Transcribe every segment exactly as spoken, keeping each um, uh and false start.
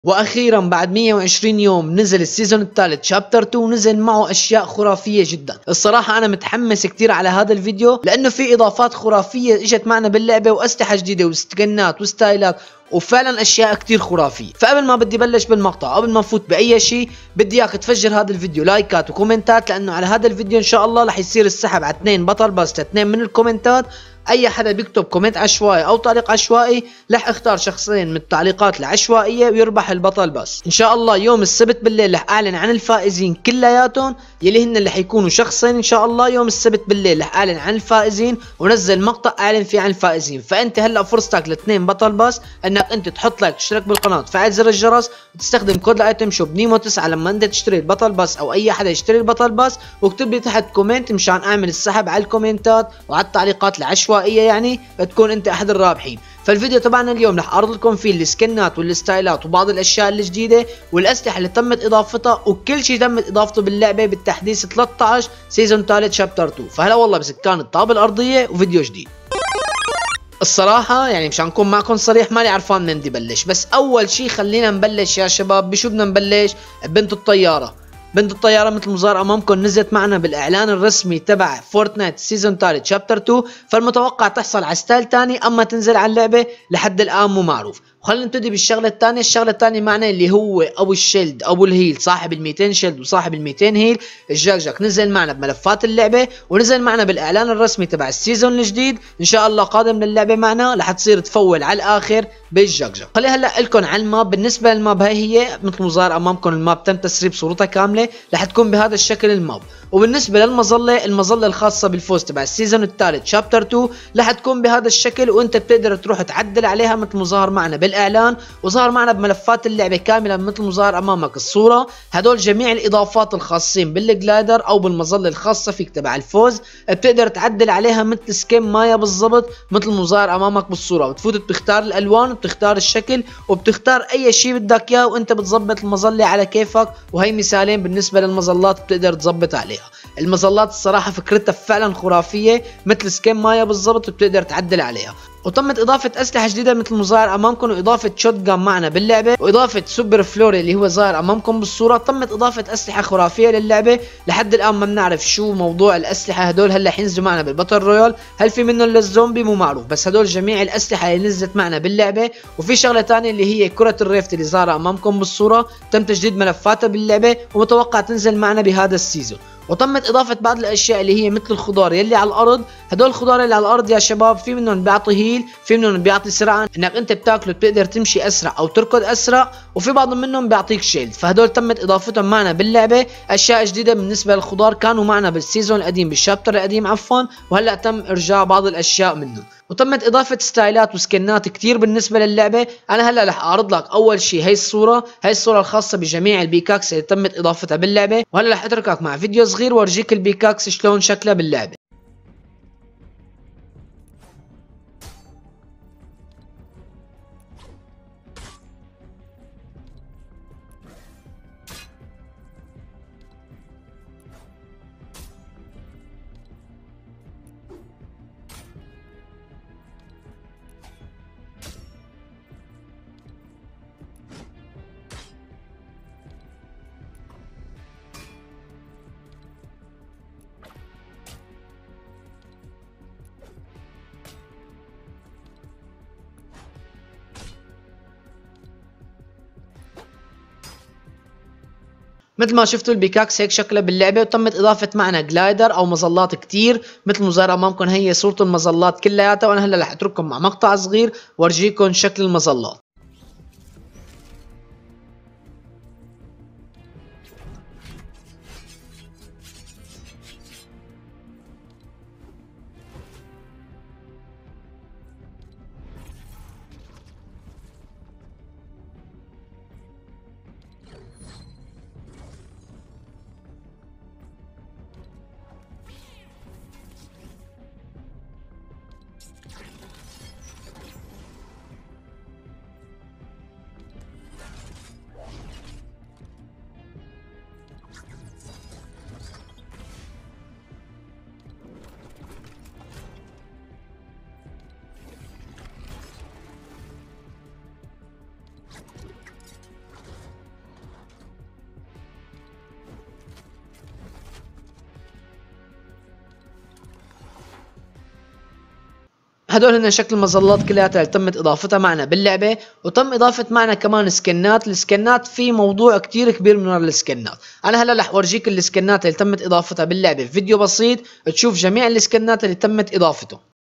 واخيرا بعد مية وعشرين يوم نزل السيزون الثالث شابتر اثنين ونزل معه اشياء خرافيه جدا. الصراحه انا متحمس كثير على هذا الفيديو لانه في اضافات خرافيه اجت معنا باللعبه واسلحه جديده وسكنات وستايلات وفعلا اشياء كتير خرافيه. فقبل ما بدي بلش بالمقطع قبل ما نفوت باي شيء بدي اياك تفجر هذا الفيديو لايكات وكومنتات، لانه على هذا الفيديو ان شاء الله رح يصير السحب على اثنين بطل بس اثنين من الكومنتات. اي حدا بيكتب كومنت عشوائي او تعليق عشوائي رح اختار شخصين من التعليقات العشوائيه ويربح البطل بس. ان شاء الله يوم السبت بالليل رح اعلن عن الفائزين كلياتهم، يلي هن اللي حيكونوا شخصين ان شاء الله. يوم السبت بالليل رح اعلن عن الفائزين ونزل مقطع اعلن فيه عن الفائزين. فانت هلا فرصتك لاثنين بطل بس انك انت تحط لايك، تشترك بالقناه، تفعل زر الجرس، وتستخدم كود الايتم شوب نيمو تسعة لما انت تشتري البطل بس او اي حدا يشتري البطل بس، واكتب لي تحت كومنت مشان اعمل السحب على الكومنتات وعلى التعليقات العشوائيه، يعني تكون انت احد الرابحين. فالفيديو تبعنا اليوم رح اعرض لكم فيه السكنات والستايلات وبعض الاشياء الجديده والاسلحه اللي تمت اضافتها وكل شيء تمت اضافته باللعبه بالتحديث ثلاثة عشر سيزون ثالث شابتر اثنين. فهلا والله بسكان الطابه الارضيه وفيديو جديد. الصراحة يعني مشان نكون معكم صريح ماني عرفان من بدي بلش، بس أول شي خلينا نبلش يا شباب. بشو بدنا نبلش؟ بنت الطيارة. بنت الطيارة مثل ما ظهر أمامكم نزلت معنا بالإعلان الرسمي تبع فورتنايت سيزون ثالث شابتر اثنين، فالمتوقع تحصل على ستايل ثاني، أما تنزل على اللعبة لحد الآن مو معروف. وخلينا نبتدي بالشغلة الثانية. الشغلة الثانية معنا اللي هو أبو الشيلد أبو الهيل، صاحب ال مئتين شيلد وصاحب ال مئتين هيل، الجاكجاك، نزل معنا بملفات اللعبة ونزل معنا بالإعلان الرسمي تبع السيزون الجديد. إن شاء الله قادم للعبة معنا رح تصير تفول على الآخر بالجاكجاك. خلي هلا لكم على الماب. بالنسبة للماب هي هي مثل ما ظهر أمامكم الماب تم تسريب صورتها كاملة، رح تكون بهذا الشكل الماب. وبالنسبة للمظلة، المظلة الخاصة بالفوز تبع السيزون الثالث شابتر اثنين رح تكون بهذا الشكل، وانت بتقدر تروح تعدل عليها مثل ما ظهر معنا بالاعلان وظهر معنا بملفات اللعبة كاملة مثل ما ظهر امامك الصورة. هدول جميع الاضافات الخاصين بالجلايدر او بالمظلة الخاصة فيك تبع الفوز، بتقدر تعدل عليها مثل سكيم مايا بالضبط مثل ما ظهر امامك بالصورة. بتفوت بتختار الالوان وبتختار الشكل وبتختار اي شيء بدك اياه، وانت بتظبط المظلة على كيفك. وهي مثالين بالنسبة للمظلات بتقدر تظبط عليها. المظلات الصراحة فكرتها فعلا خرافية مثل سكيم مايا بالضبط، بتقدر تعدل عليها. وتمت اضافه اسلحه جديده مثل ما ظاهر امامكم، واضافه شوت جان معنا باللعبه، واضافه سوبر فلوري اللي هو ظاهر امامكم بالصوره. تمت اضافه اسلحه خرافيه للعبه. لحد الان ما بنعرف شو موضوع الاسلحه هدول، هلا حينزلوا معنا بالباتل رويال. هل في منهم للزومبي مو معروف، بس هدول جميع الاسلحه اللي نزلت معنا باللعبه. وفي شغله ثانيه اللي هي كره الريفت اللي ظاهره امامكم بالصوره، تم تجديد ملفاتها باللعبه ومتوقع تنزل معنا بهذا السيزون. وتمت اضافه بعض الاشياء اللي هي مثل الخضار يلي على الارض. هدول الخضار اللي على الارض يا شباب في منهم بيعطي هيل، في منهم بيعطي سرعه انك انت بتاكله بتقدر تمشي اسرع او تركض اسرع، وفي بعض منهم بيعطيك شيلد. فهدول تمت اضافتهم معنا باللعبه. اشياء جديده بالنسبه للخضار كانوا معنا بالسيزون القديم بالشابتر القديم عفوا، وهلا تم ارجاع بعض الاشياء منهم. وتمت اضافه ستايلات وسكنات كتير بالنسبه للعبه. انا هلا رح اعرض لك اول شيء هي الصوره، هي الصوره الخاصه بجميع البيكاكس اللي تمت اضافتها باللعبه. وهلا رح اتركك مع فيديو صغير وارجيك البيكاكس شلون شكلها باللعبه. مثل ما شفتوا البيكاكس هيك شكلها باللعبه. وتمت اضافه معنا جلايدر او مظلات كتير مثل ما ظهر امامكم، هي صوره المظلات كلياتها. وانا هلا رح اترككم مع مقطع صغير وارجيكم شكل المظلات. هدول هن شكل المظلات كلياتها اللي تمت اضافتها معنا باللعبه، وتم اضافه معنا كمان سكنات. السكنات في موضوع كتير كبير من وراء السكنات. انا هلا رح اورجيك السكنات اللي تمت اضافتها باللعبه في فيديو بسيط تشوف جميع السكنات اللي تمت اضافته.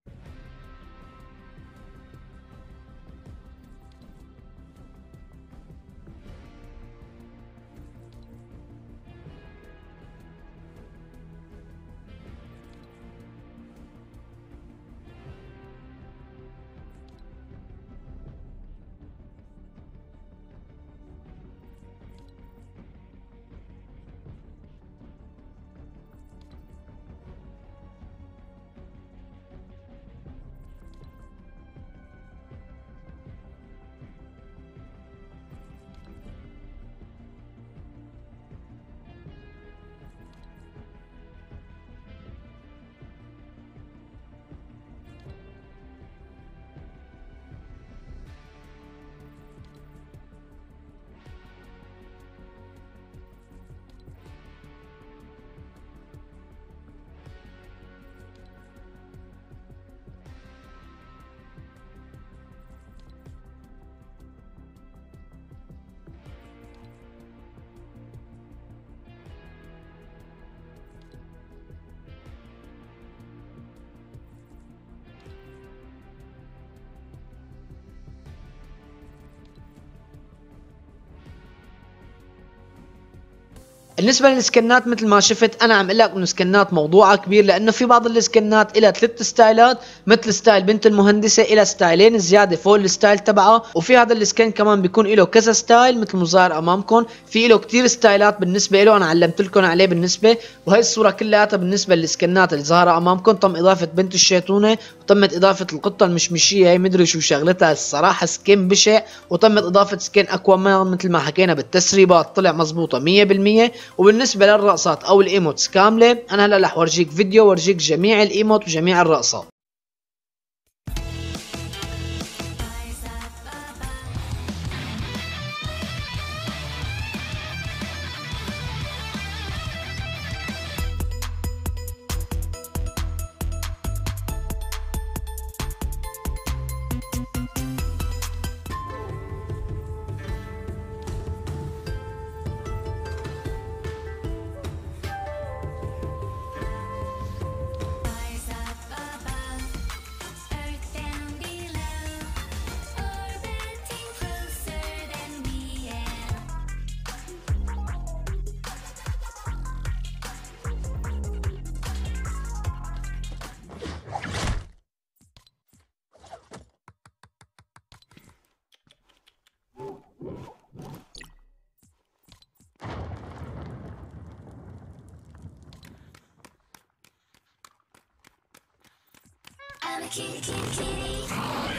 بالنسبة للسكنات مثل ما شفت انا عم اقول لك انه سكنات موضوعها كبير، لانه في بعض السكنات لها ثلاث ستايلات، مثل ستايل بنت المهندسة الى ستايلين زيادة فوق الستايل تبعها، وفي هذا السكن كمان بيكون له كذا ستايل مثل مظاهر امامكم، في له كثير ستايلات بالنسبة له انا علمت لكم عليه بالنسبة. وهي الصورة كلياتها بالنسبة للسكنات اللي ظاهرة امامكم تم اضافة بنت الشيطونة، وتمت اضافة القطة المشمشية، هي مدري شو شغلتها الصراحة، سكن بشع. وتمت اضافة سكن اكوامان مثل ما حكينا بالتسريبات طلع مزبوطة مية بالمية. وبالنسبه للرقصات او الايموتس كامله انا هلا رح ورجيك فيديو ورجيك جميع الايموت وجميع الرقصات. I'm a kitty, kitty, kitty.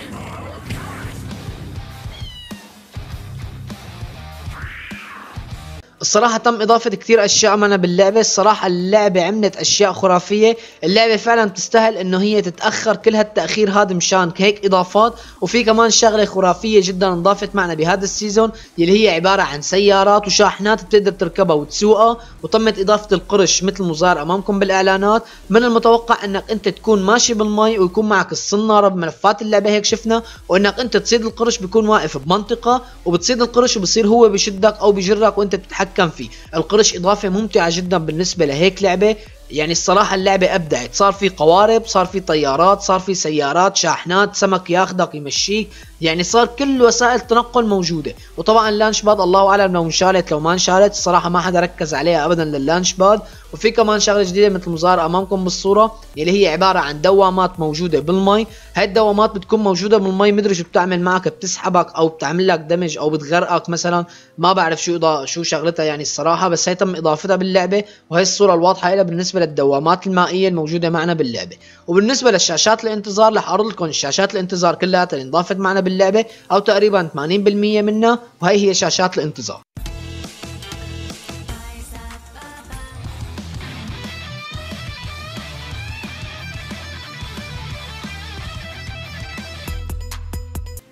الصراحة تم إضافة كثير أشياء معنا باللعبة. الصراحة اللعبة عملت أشياء خرافية، اللعبة فعلا تستاهل إنه هي تتأخر كل هالتأخير هذا مشان هيك إضافات. وفي كمان شغلة خرافية جدا انضافت معنا بهذا السيزون اللي هي عبارة عن سيارات وشاحنات بتقدر تركبها وتسوقها، وتمت إضافة القرش مثل مظهر أمامكم بالإعلانات. من المتوقع إنك أنت تكون ماشي بالمي ويكون معك الصنارة بملفات اللعبة هيك شفنا، وإنك أنت تصيد القرش بيكون واقف بمنطقة وبتصيد القرش وبصير هو بشدك أو بجرك وأنت بتتحكم كان فيه. القرش اضافه ممتعه جدا بالنسبه لهيك لعبه. يعني الصراحه اللعبه ابدعت، صار في قوارب، صار في طيارات، صار في سيارات، شاحنات، سمك ياخدك يمشيك، يعني صار كل وسائل التنقل موجوده. وطبعا اللانش باد الله اعلم لو انشالت لو ما انشالت، الصراحه ما حدا ركز عليها ابدا لللانش باد. وفي كمان شغله جديده مثل مظهر امامكم بالصوره اللي هي عباره عن دوامات موجوده بالمي. هاي الدوامات بتكون موجوده بالمي، مدري شو بتعمل معك، بتسحبك او بتعمل لك دمج او بتغرقك مثلا، ما بعرف شو إضاء شو شغلتها يعني الصراحه، بس هي تم اضافتها باللعبه. وهي الصوره الواضحه لها بالنسبه للدوامات المائيه الموجوده معنا باللعبه. وبالنسبه للشاشات الانتظار رح اعرض لكم الشاشات الانتظار كلها اللي انضافت معنا باللعبه، او تقريبا ثمانين بالمية منها، وهي هي شاشات الانتظار.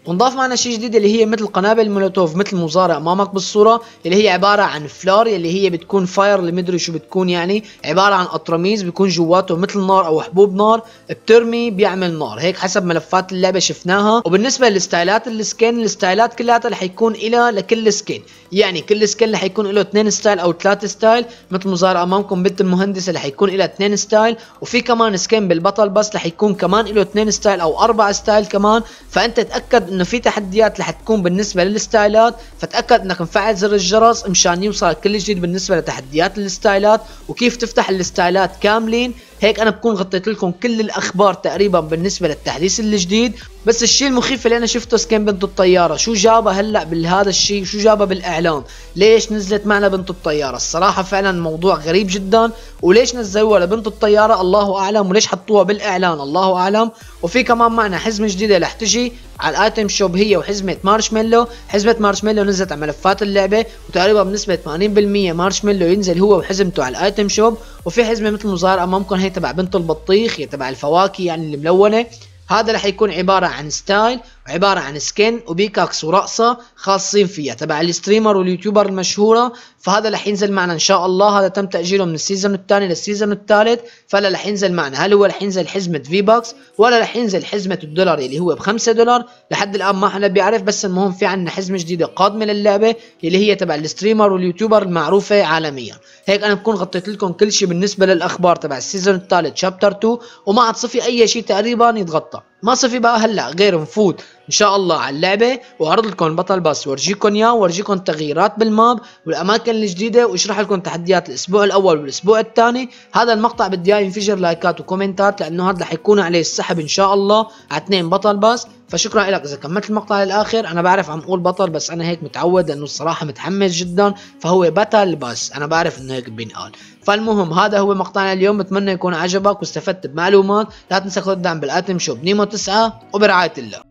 ونضاف معنا شيء جديد اللي هي مثل قنابل مولوتوف مثل مظاهرة امامك بالصورة، اللي هي عبارة عن فلار اللي هي بتكون فاير اللي مدري شو بتكون، يعني عبارة عن اطرميز بيكون جواته مثل نار او حبوب نار بترمي بيعمل نار، هيك حسب ملفات اللعبة شفناها. وبالنسبة للستايلات السكين، الستايلات كلها رح يكون إلها لكل سكين، يعني كل سكين رح يكون له اثنين ستايل او ثلاث ستايل، مثل مظاهرة امامكم بنت المهندسة رح يكون لها اثنين ستايل، وفي كمان سكين بالبطل بس رح يكون كمان له اثنين ستايل او اربع ستايل كمان. فانت تاكد انه في تحديات رح تكون بالنسبة للستايلات، فتاكد انك مفعل زر الجرس مشان يوصل كل جديد بالنسبة لتحديات الستايلات وكيف تفتح الستايلات كاملين. هيك انا بكون غطيت لكم كل الاخبار تقريبا بالنسبه للتحديث الجديد. بس الشيء المخيف اللي انا شفته سكين بنت الطياره، شو جابها هلا بهذا الشيء، شو جابها بالاعلان، ليش نزلت معنا بنت الطياره؟ الصراحه فعلا موضوع غريب جدا، وليش نزلوها لبنت الطياره الله اعلم، وليش حطوها بالاعلان الله اعلم. وفي كمان معنا حزمه جديده رح تجي على الايتم شوب، هي وحزمه مارشميلو. حزمه مارشميلو نزلت على ملفات اللعبه وتقريبا بنسبه ثمانين بالمية مارشميلو ينزل هو وحزمته على الايتم شوب. وفي حزمه مثل مظاهر امامكم هي تبع بنت البطيخ، هي تبع الفواكه يعني الملونه. هذا رح يكون عبارة عن ستايل وعبارة عن سكين وبيكاكس ورقصة خاصين فيها تبع الستريمر واليوتيوبر المشهورة. فهذا رح ينزل معنا ان شاء الله، هذا تم تأجيله من السيزون الثاني للسيزون الثالث، فلا رح ينزل معنا. هل هو رح ينزل حزمة في باكس ولا رح ينزل حزمة الدولار اللي هو بخمسة دولار؟ لحد الان ما حدا بيعرف، بس المهم في عنا حزمة جديدة قادمة للعبة اللي هي تبع الستريمر واليوتيوبر المعروفة عالميا. هيك انا بكون غطيت لكم كل شيء بالنسبة للاخبار تبع السيزون الثالث شابتر اثنين، وما عاد صفي اي شيء تقريبا يتغطى. ما صفي بقى هلا غير نفوت ان شاء الله على اللعبه واعرض لكم بطل باس وارجيكم اياه، وارجيكم التغييرات بالماب والاماكن الجديده، واشرح لكم تحديات الاسبوع الاول والاسبوع الثاني. هذا المقطع بدي اياه ينفجر لايكات وكومنتات، لانه هذا رح يكون عليه السحب ان شاء الله على اثنين بطل باس. فشكرا لك اذا كملت المقطع للاخر. انا بعرف عم اقول بطل بس انا هيك متعود، لانه الصراحه متحمس جدا، فهو بطل باس انا بعرف انه هيك بينقال. فالمهم هذا هو مقطعنا اليوم، بتمنى يكون عجبك واستفدت بمعلومات. لا تنسى تدعم بالايتم شوب نيمو تسعة وبرعايه الله.